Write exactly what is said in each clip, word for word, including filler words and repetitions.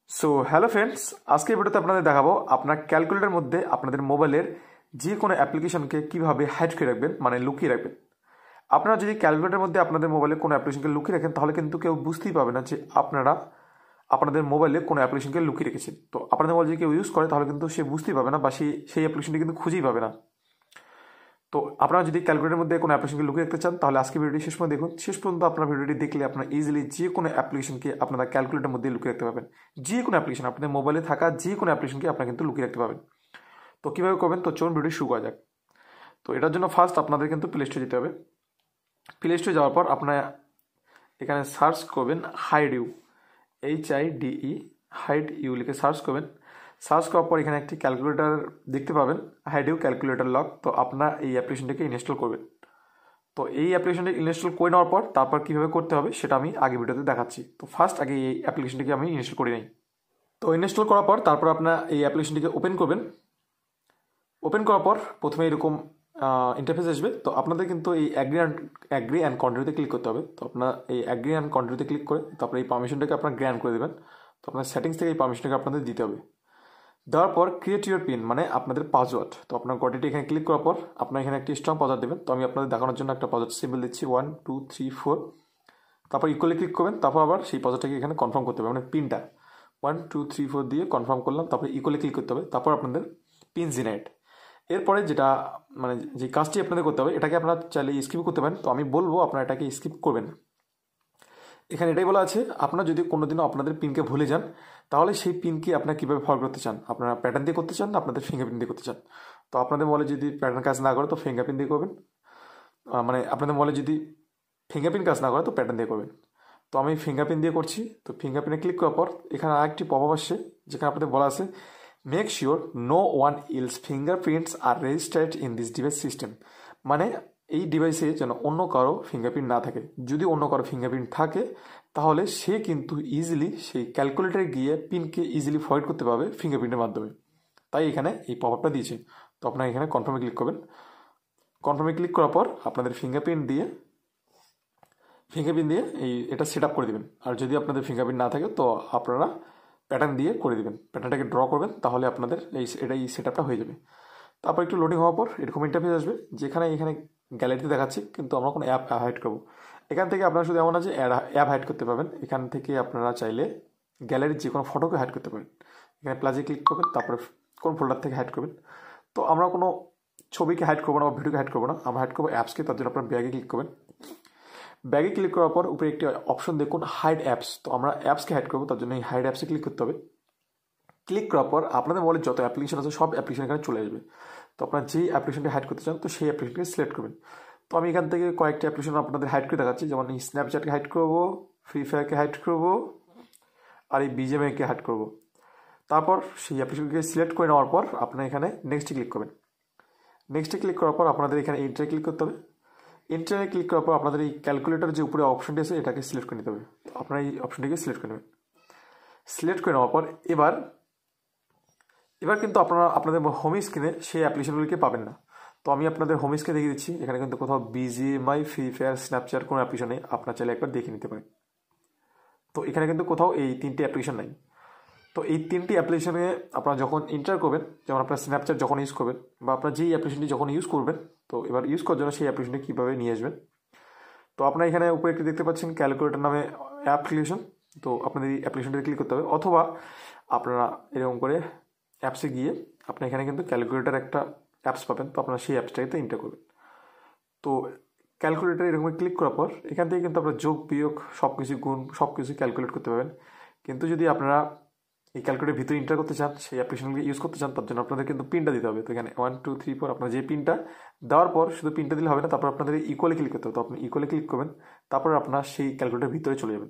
So hello friends, আজকে ভিডিওতে আপনাদের দেখাবো আপনার ক্যালকুলেটরের মধ্যে আপনাদের মোবাইলের যে কোনো অ্যাপ্লিকেশনকে কীভাবে হাইড করে রাখবেন, মানে লুকিয়ে রাখবেন। আপনারা যদি ক্যালকুলেটরের মধ্যে আপনাদের মোবাইলে কোনো অ্যাপ্লিকেশনকে লুকিয়ে রাখেন তাহলে কিন্তু কেউ বুঝতেই পারবে না যে আপনারা আপনাদের মোবাইলে কোনো অ্যাপ্লিকেশনকে লুকিয়ে রেখেছেন। তো আপনাদের মোবাইল যদি কেউ ইউজ করে তাহলে কিন্তু সে বুঝতেই পাবে না বা সেই সেই অ্যাপ্লিকেশনটি কিন্তু খুঁজেই পাবে না। তো আপনারা যদি ক্যালকুলেটরের মধ্যে কোনো অ্যাপ্লিকেশনকে লুকিয়ে রাখতে চান তাহলে আজকে ভিডিওটি শেষ পর্যন্ত দেখুন। শেষ পর্যন্ত আপনার ভিডিওটি দেখলে আপনারা ইজিলি যে কোনো অ্যাপ্লিকেশনকে আপনারা ক্যালকুলেটরের মধ্যে লুকিয়ে রাখতে পারবেন। যে কোনো অ্যাপ্লিকেশন, আপনাদের মোবাইলে থাকা যে কোনো অ্যাপ্লিকেশনকে আপনারা কিন্তু লুকিয়ে রাখতে পারবেন। তো কীভাবে করবেন, তো চলুন ভিডিও শুরু করা যাক। তো এটার জন্য ফার্স্ট আপনাদের কিন্তু প্লে স্টোরে যেতে হবে। প্লে স্টোরে যাওয়ার পর আপনারা এখানে সার্চ করবেন hide U, H I D E hide U লিখে সার্চ করবেন। সার্চ করার পর এখানে একটি ক্যালকুলেটর দেখতে পাবেন, হাইড ইউ ক্যালকুলেটর লক। তো আপনার এই অ্যাপ্লিকেশনটাকে ইনস্টল করবেন। তো এই অ্যাপ্লিকেশনটি ইনস্টল করে নেওয়ার পর তারপর কীভাবে করতে হবে সেটা আমি আগে ভিডিওতে দেখাচ্ছি। তো ফার্স্ট আগে এই অ্যাপ্লিকেশনটিকে আমি ইনস্টল করে নিই। তো ইনস্টল করার পর তারপর আপনার এই অ্যাপ্লিকেশনটিকে ওপেন করবেন। ওপেন করার পর প্রথমে এরকম ইন্টারফেস আসবে। তো আপনাদের কিন্তু এই অ্যাগ্রি অ্যান্ড অ্যাগ্রি অ্যান্ড কন্টিনিউতে ক্লিক করতে হবে। তো আপনার এই অ্যাগ্রি অ্যান্ড কন্টিনিউতে ক্লিক করে তারপরে এই পারমিশনটাকে আপনার গ্র্যান্ট করে দেবেন। তো আপনার সেটিংস থেকে এই পারমিশনটাকে আপনাদের দিতে হবে। দেওয়ার পর ক্রিয়েট ইউর পিন, মানে আপনাদের পাসওয়ার্ড। তো আপনার গটিটি এখানে ক্লিক করার পর আপনার এখানে একটি স্ট্রং পাসওয়ার্ড দেবেন। তো আমি আপনাদের দেখানোর জন্য একটা পাসওয়ার্ড সিম্বল দিচ্ছি, ওয়ান টু থ্রি ফোর। তারপর ইকুয়ালি ক্লিক করবেন। তারপর আবার সেই পাসওয়ার্ডটাকে এখানে কনফার্ম করতে হবে, মানে পিনটা ওয়ান টু থ্রি ফোর দিয়ে কনফার্ম করলাম। তারপরে ইকুয়ালি ক্লিক করতে হবে। তারপর আপনাদের পিন জেনারেট। এরপরে যেটা মানে যে কাজটি আপনাদের করতে হবে, এটাকে আপনারা চাইলে স্কিপ করতে পারেন। তো আমি বলবো আপনারা এটাকে স্কিপ করবেন। এখানে এটাই বলা আছে, আপনারা যদি কোনোদিনও আপনাদের পিনকে ভুলে যান তাহলে সেই পিনকে আপনারা কীভাবে ফরওয়ার্ড করতে চান, আপনারা প্যাটার্ন দিয়ে করতে চান না আপনাদের ফিঙ্গারপ্রিন্ট দিয়ে করতে চান। তো আপনাদের মোবাইলে যদি প্যাটার্ন কাজ না করে তো ফিঙ্গারপ্রিন্ট দিয়ে করবেন, মানে আপনাদের মোবাইলে যদি ফিঙ্গারপ্রিন্ট কাজ না করে তো প্যাটার্ন দিয়ে করবেন। তো আমি ফিঙ্গারপ্রিন্ট দিয়ে করছি। তো ফিঙ্গারপ্রিন্টে ক্লিক করার পর এখানে আরেকটি পপআপ আসছে যেখানে আপনাদের বলা আছে make sure no one else fingerprints are registered in this device system, মানে এই ডিভাইসে যেন অন্য কারো ফিঙ্গারপ্রিন্ট না থাকে। যদি অন্য কারো ফিঙ্গারপ্রিন্ট থাকে তাহলে সে কিন্তু ইজিলি সেই ক্যালকুলেটরে গিয়ে পিনকে ইজিলি ফরওয়ার্ড করতে পারবে ফিঙ্গারপ্রিন্টের মাধ্যমে। তাই এখানে এই পপআপটা দিয়েছে। তো আপনারা এখানে কনফার্মে ক্লিক করবেন। কনফার্মে ক্লিক করার পর আপনাদের ফিঙ্গারপ্রিন্ট দিয়ে ফিঙ্গারপ্রিন্ট দিয়ে এই এটা সেট আপ করে দেবেন। আর যদি আপনাদের ফিঙ্গারপ্রিন্ট না থাকে তো আপনারা প্যাটার্ন দিয়ে করে দেবেন, প্যাটার্নটাকে ড্র করবেন, তাহলে আপনাদের এই এটা এই সেট আপটা হয়ে যাবে। তারপর একটু লোডিং হওয়ার পর এরকম ইন্টারফেস আসবে যেখানে এখানে গ্যালারিতে দেখাচ্ছি, কিন্তু আমরা কোনো অ্যাপ হাইড করবো। এখান থেকে আপনারা শুধু এমন আছে অ্যাপ হাইড করতে পারবেন। এখান থেকে আপনারা চাইলে গ্যালারির যে কোনো ফটোকে হাইড করতে পারেন। এখানে প্লাজে ক্লিক করবেন, তারপরে কোন ফোল্ডার থেকে হাইড করবেন। তো আমরা কোনো ছবিকে হাইড করবো না বা ভিডিওকে হাইড করবো না, আমরা হাইড করবো অ্যাপসকে। তার জন্য আপনার ব্যাগে ক্লিক করবেন। ব্যাগে ক্লিক করার পর উপরে একটি অপশন দেখুন হাইড অ্যাপস। তো আমরা অ্যাপসকে হাইড করবো, তার জন্য এই হাইড অ্যাপসে ক্লিক করতে হবে। ক্লিক করার পর আপনাদের মোবাইলে যত অ্যাপ্লিকেশন আছে সব অ্যাপ্লিকেশন এখানে চলে আসবে। তো আপনার যেই অ্যাপ্লিকেশনটি হাইড করতে চান তো সেই অ্যাপ্লিকেশনকে সিলেক্ট করবেন। তো আমি এখান থেকে কয়েকটি অ্যাপ্লিকেশন আপনাদের হাইড করে দেখাচ্ছি, যেমন এই স্ন্যাপচ্যাটকে হাইড করবো, ফ্রি ফায়ারকে হাইড করবো, আর এই বিজিএমআইকে হাইড করবো। তারপর সেই অ্যাপ্লিকেশনকে সিলেক্ট করে নেওয়ার পর আপনার এখানে নেক্সটে ক্লিক করবেন। নেক্সটে ক্লিক করার পর আপনাদের এখানে এন্টারে ক্লিক করতে হবে। এন্টারে ক্লিক করার পর আপনাদের এই ক্যালকুলেটর যে উপরে অপশনটি আছে এটাকে সিলেক্ট করে নিতে হবে। তো আপনারা এই অপশনটিকে সিলেক্ট করে নেবেন। সিলেক্ট করে নেওয়ার পর এবার এবার কিন্তু আপনারা আপনাদের হোম স্ক্রিনে সেই অ্যাপ্লিকেশনগুলিকে পাবেন না। তো আমি আপনাদের হোম স্ক্রিনে দেখিয়ে দিচ্ছি। এখানে কিন্তু কোথাও বিজিএমআই, ফ্রি ফায়ার, স্ন্যাপচ্যাট কোনো অ্যাপ্লিকেশন নেই। আপনার চাইলে একবার দেখে নিতে পারেন। তো এখানে কিন্তু কোথাও এই তিনটি অ্যাপ্লিকেশন নাই। তো এই তিনটি অ্যাপ্লিকেশনে আপনারা যখন এন্টার করবেন, যেমন আপনার স্ন্যাপচ্যাট যখন ইউজ করবেন বা আপনার যেই অ্যাপ্লিকেশনটি যখন ইউজ করবেন, তো এবার ইউজ করার জন্য সেই অ্যাপ্লিকেশনটি কীভাবে নিয়ে আসবেন। তো আপনারা এখানে উপরে একটি দেখতে পাচ্ছেন ক্যালকুলেটর নামে অ্যাপ্লিকেশন। তো আপনাদের এই অ্যাপ্লিকেশনটি ক্লিক করতে হবে, অথবা আপনারা এরকম করে অ্যাপসে গিয়ে আপনি এখানে কিন্তু ক্যালকুলেটর একটা অ্যাপস পাবেন। তো আপনারা সেই অ্যাপসটাকে এন্টার করবেন। তো ক্যালকুলেটর এরকম ক্লিক করার পর এখান থেকে কিন্তু আপনারা যোগ বিয়োগ সব কিছু গুণ সব কিছু ক্যালকুলেট করতে পারবেন। কিন্তু যদি আপনারা এই ক্যালকুলেটরের ভিতরে এন্টার করতে চান, সেই অ্যাপ্লিকেশনকে ইউজ করতে চান, তার জন্য আপনাদের কিন্তু পিনটা দিতে হবে। তো এখানে ওয়ান টু থ্রি ফোর আপনার যে পিনটা দেওয়ার পর শুধু পিনটা দিলে হবে না, তারপর আপনাদের ইকুয়ালি ক্লিক করতে হবে। তো আপনি ইকুয়ালি ক্লিক করবেন, তারপর আপনার সেই ক্যালকুলেটরের ভিতরে চলে যাবেন।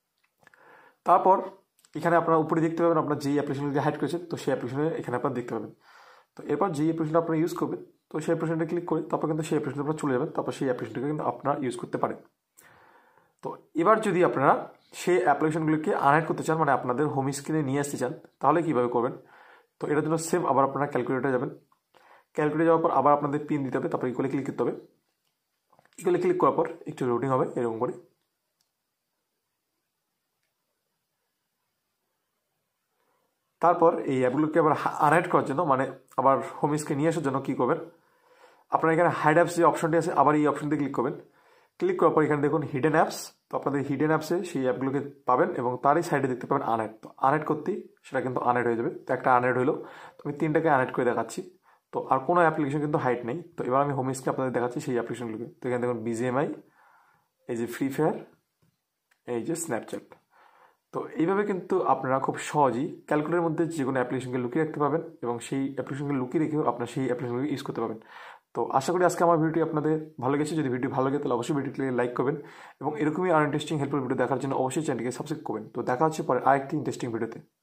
তারপর এখানে আপনারা উপরে দেখতে পাবেন আপনার যেই অ্যাপ্লিকেশনটি হাইড করেছেন, তো সেই অ্যাপ্লিকেশনে এখানে আপনারা দেখতে পাবেন। তো এরপর যেই অ্যাপ্লিকেশনটা আপনারা ইউজ করবেন তো সেই অ্যাপ্লিকেশনটা ক্লিক করে তারপর কিন্তু সেই অ্যাপ্লিকেশনটা আপনারা চলে যাবেন। তারপর সেই অ্যাপ্লিকেশনটাকে কিন্তু আপনারা ইউজ করতে পারেন। তো এবার যদি আপনারা সেই অ্যাপ্লিকেশনগুলিকে আনহাইড করতে চান, মানে আপনাদের হোম স্ক্রিনে নিয়ে আসতে চান, তাহলে কীভাবে করবেন। তো এটার জন্য সেম আবার আপনারা ক্যালকুলেটরে যাবেন। ক্যালকুলেটরে যাওয়ার পর আবার আপনাদের পিন দিতে হবে, তারপর ইকুয়ালি ক্লিক করতে হবে। ইকুয়ালি ক্লিক করার পর একটু লোডিং হবে এরকম করে। তারপর এই অ্যাপগুলোকে আবার আনহাইড করার জন্য মানে আবার হোম স্ক্রিনে নিয়ে আসার জন্য কী করবেন, আপনার এখানে হাইড অ্যাপস যে অপশনটি আছে আবার এই অপশনটি ক্লিক করবেন। ক্লিক করার পর এখানে দেখুন হিডেন অ্যাপস, তো আপনাদের হিডেন অ্যাপসে সেই অ্যাপগুলোকে পাবেন এবং তারই সাইডে দেখতে পাবেন আনহাইড। তো আনহাইড করতেই সেটা কিন্তু আনহাইড হয়ে যাবে। তো একটা আনহাইড হলো, তো আমি তিনটাকে আনহাইড করে দেখাচ্ছি। তো আর কোনো অ্যাপ্লিকেশন কিন্তু হাইড নেই। তো এবার আমি হোম স্ক্রিনে আপনাদের দেখাচ্ছি সেই অ্যাপ্লিকেশনগুলোকে। তো এখানে দেখুন বিজিএমআই, এই যে ফ্রি ফায়ার, এই যে স্ন্যাপচ্যাট। তো এইভাবে কিন্তু আপনারা খুব সহজেই ক্যালকুলেটরের মধ্যে যে কোনো অ্যাপ্লিকেশনকে লুকিয়ে রাখতে পারবেন এবং সেই অ্যাপ্লিকেশনকে লুকিয়ে রেখেও আপনার সেই অ্যাপ্লিকেশনকে ইউজ করতে পারবেন। তো আশা করি আজকে আমার ভিডিওটি আপনাদের ভালো লেগেছে। যদি ভিডিও ভালো লাগে তাহলে অবশ্যই ভিডিওটিকে লাইক করবেন এবং এরকমই আর ইন্টারেস্টিং হেল্পফুল ভিডিও দেখার জন্য অবশ্যই চ্যানেলটিকে সাবস্ক্রাইব করবেন। তো দেখা হচ্ছে পরে আরেকটি ইন্টারেস্টিং ভিডিওতে।